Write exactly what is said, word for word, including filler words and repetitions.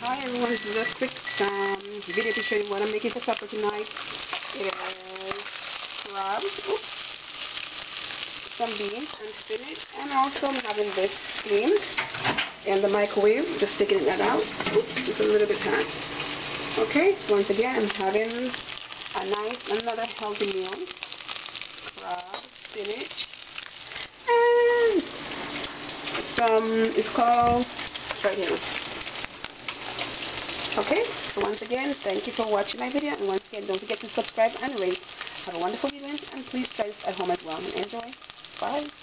Hi everyone, this is a quick um, video to show you what I'm making for supper tonight. It is crab, oops, some beans and spinach, and also I'm having this steamed in the microwave, just taking that out. Oops, it's a little bit hot. Okay, so once again I'm having a nice, another healthy meal. Crab, spinach, and some, it's called, right here. Okay, so once again, thank you for watching my video, and once again, don't forget to subscribe and rate. Have a wonderful evening, and please try this at home as well, and enjoy. Bye.